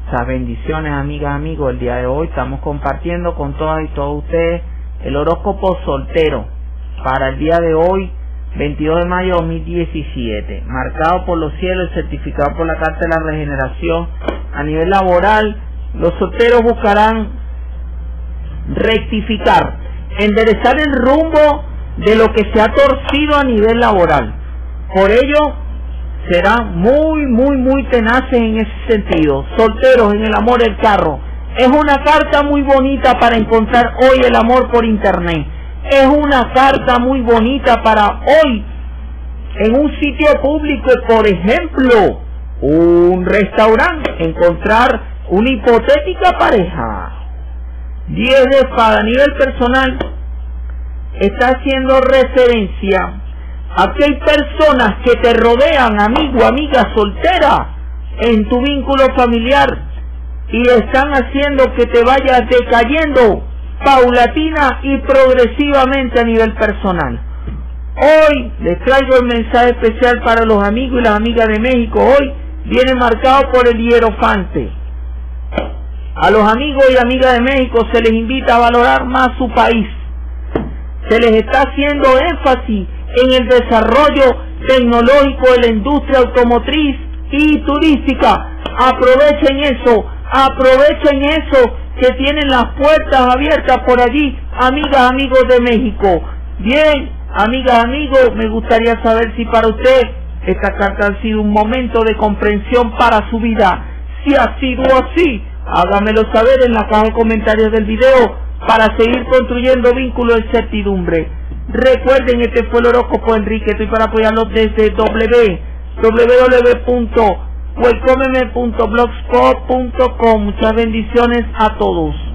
Muchas bendiciones, amigas, amigos. El día de hoy estamos compartiendo con todas y todos ustedes el horóscopo soltero para el día de hoy, 22 de mayo de 2017, marcado por los cielos, certificado por la Carta de la Regeneración. A nivel laboral, los solteros buscarán rectificar, enderezar el rumbo de lo que se ha torcido a nivel laboral. Por ello, serán muy tenaces en ese sentido. Solteros en el amor del carro. Es una carta muy bonita para encontrar hoy el amor por internet. Es una carta muy bonita para hoy en un sitio público, por ejemplo, un restaurante, encontrar una hipotética pareja. 10 de espada. A nivel personal, está haciendo referencia a que hay personas que te rodean, amigo, amiga soltera, en tu vínculo familiar y están haciendo que te vayas decayendo paulatina y progresivamente a nivel personal. Hoy les traigo el mensaje especial para los amigos y las amigas de México. Hoy viene marcado por el hierofante. A los amigos y amigas de México se les invita a valorar más su país. Se les está haciendo énfasis en el desarrollo tecnológico de la industria automotriz y turística. Aprovechen eso que tienen las puertas abiertas por allí, amigas, amigos de México. Bien, amigas, amigos, me gustaría saber si para usted esta carta ha sido un momento de comprensión para su vida. Si ha sido así, hágamelo saber en la caja de comentarios del video para seguir construyendo vínculos de certidumbre. Recuerden, este fue el horóscopo Enrique. Estoy para apoyarlos desde www.welcomeme.blogspot.com. Muchas bendiciones a todos.